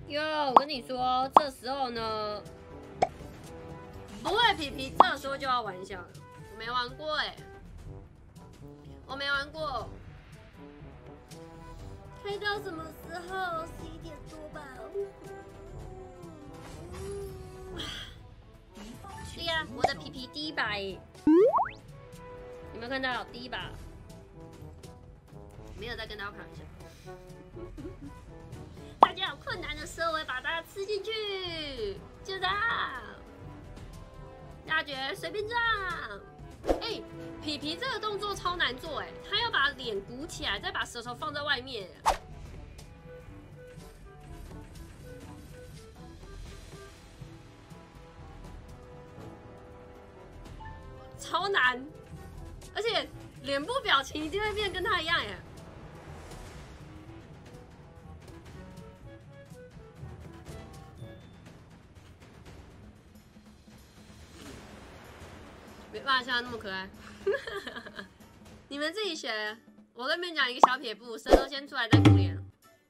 哟，我跟你说，这时候呢，不会皮皮，这时候就要玩一下了。我没玩过哎，我没玩过。开到什么时候？11点多吧。对呀，我的皮皮第一把哎，有没有看到第一把？没有再跟大家开玩笑。大家有困难的时候，我会把它吃进去，就这样。大家觉得随便这样。哎，皮皮这个动作超难做哎，他要把脸鼓起来，再把舌头放在外面，超难，而且脸部表情一定会变跟他一样耶。没办法像他那么可爱，你们自己学。我跟你们讲一个小撇步，舌头先出来再鼓脸，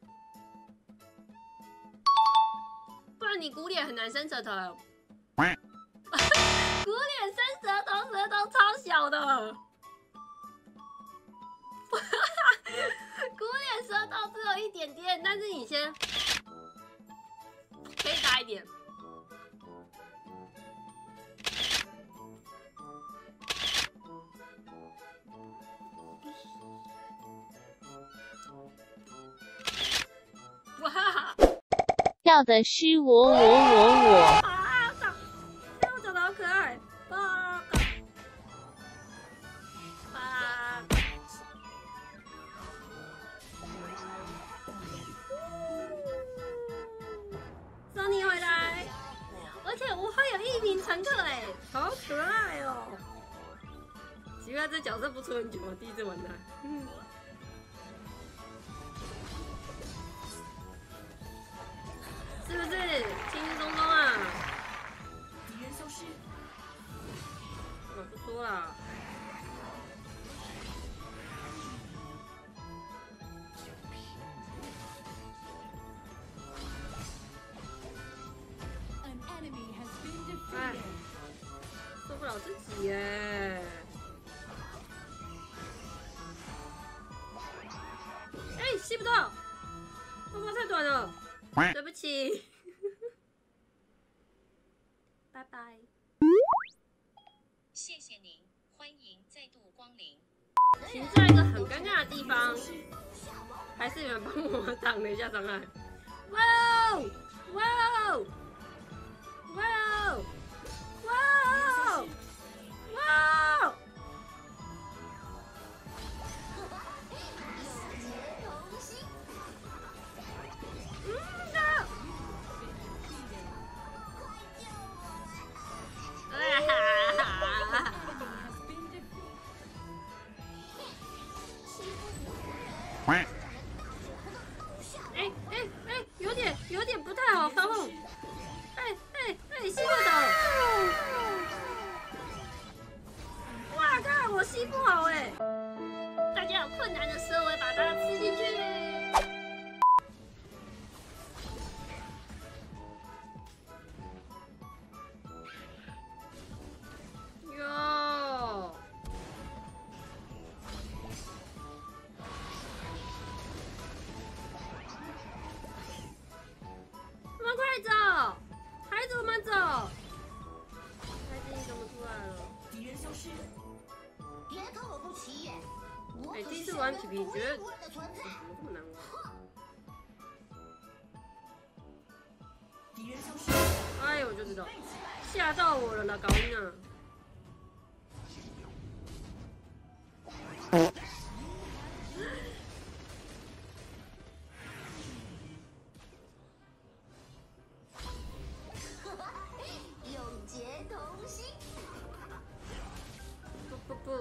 不然你鼓脸很难伸舌头。鼓脸伸舌头，舌头超小的。鼓脸舌头只有一点点，但是你先可以大一点。哇！ 要的是我。 啊！我长得好可爱。送你回来，而且我会有1名乘客哎，好可爱哦！奇怪，这角色不出很久，我第一次玩它。是不是轻轻松松啊？敌人消失。我不说了。哎，受不了自己耶！哎，吸不到，头发太短了。对不起，拜拜。 谢谢您，欢迎再度光临。 停在一个很尴尬的地方，还是有人帮我挡了一下障碍。哇哦！哇哦！哇哦！哇哦！哇哦！有点不太好操控。吸不走。哇靠，我吸不好哎。大家有困难的时候，我会把它吃进去。哟。我们快走！孩子，我们走！孩子，你怎么出来了？敌人消失。别看我不起眼，我第一次玩皮皮，觉得怎么这么难玩？敌人消失。哎，我就知道，吓到我了啦，高音啊！不。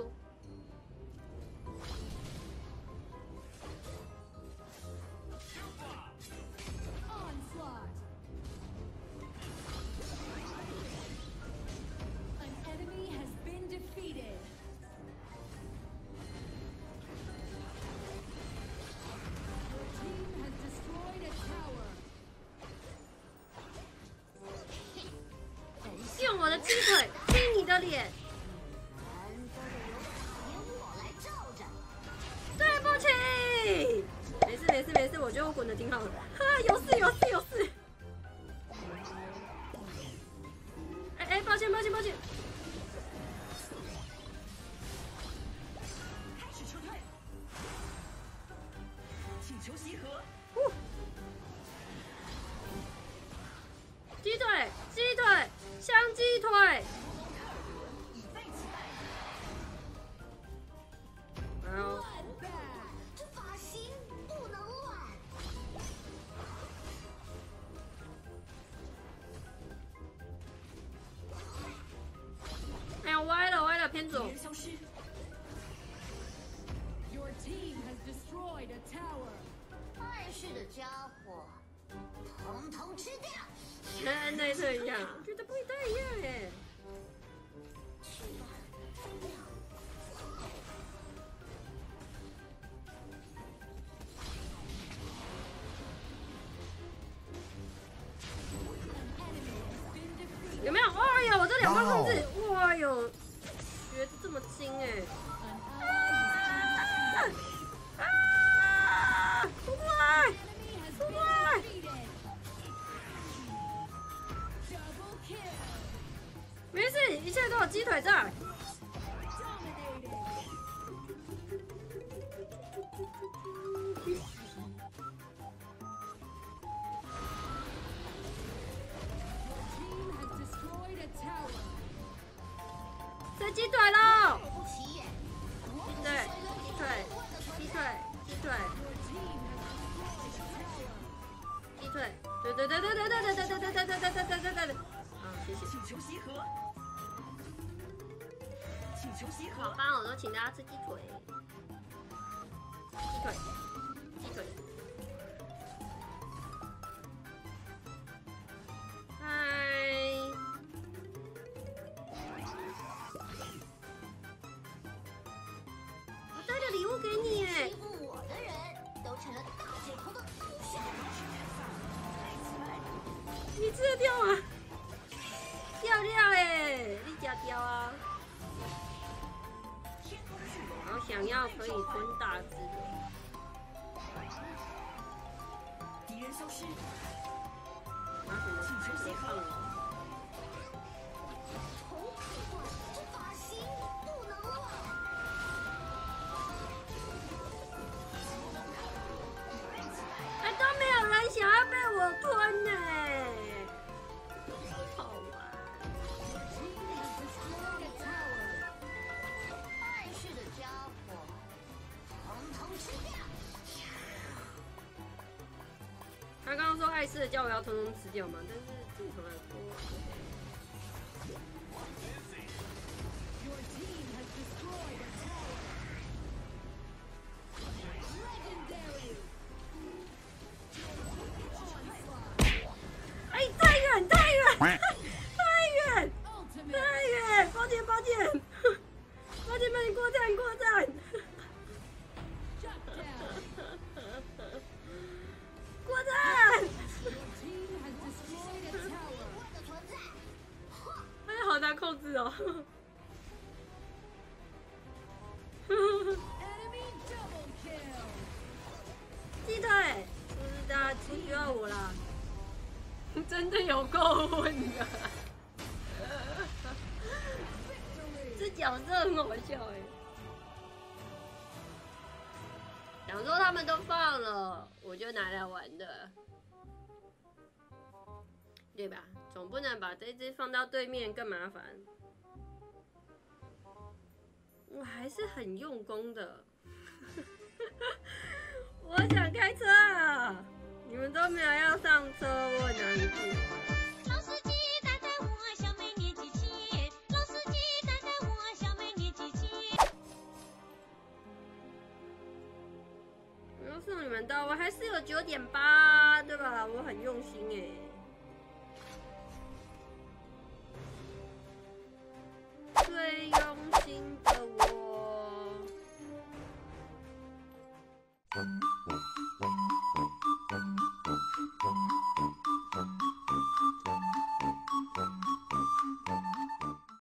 鸡腿踢你的脸。对不起，没事，我觉得我滚的挺好的。哈，有事。哎，抱歉。 开始撤退，请求集合。 鸡腿，香鸡腿。 已被击败。 哎呦， 这发型不能乱。 哎呀，歪了，偏左敌。人消失。 Your team has destroyed a tower. 碍事的家伙，统统吃掉！ 跟那次一样，觉得不太一样耶。有没有？哎呀，我这两关控制，哇哟，学的这么精哎！出来！ Double kill. 没事，一切都有鸡腿在。 Team has destroyed a tower. 吃鸡腿喽！ 不起眼， 鸡腿，鸡腿，对。啊，谢谢。 请求集合。请求集合。 好吧，我都请大家吃鸡腿。鸡腿。嗨。我带了礼物给你耶欺。负我的人都成了大姐头的偶像。 你吃得掉吗？掉哎，你吃掉啊！好想要可以吞大只的。 敌人消失。 拿什么？ 请求集合。 头太短，这发型不能乱。 哎，都没有人想要被我吞呢。好玩。 Team has destroyed a tower. 碍事的家伙，统统吃掉！ 他刚刚说碍事的叫我要通通吃掉嘛，但是正常来说， Your team has destroyed a tower. Legendary. 哎，太远， Ultimate. 抱歉，过站。 Shut down. 过站。 Your team has destroyed a tower. 我的存在， 哎呀，好难控制哦。 Enemy double kill. 鸡腿，不是大家不需要我啦。真的有够混的。这角色很好笑哎。想说他们都放了，我就拿来玩的，对吧？总不能把这只放到对面更麻烦。我还是很用功的。我想开车啊！你们都没有要上车，我很难过。 老司机带带我，小妹年纪轻。老司机带带我，小妹年纪轻。 我要送你们到，我还是有9.8，对吧？我很用心哎。最用心的我。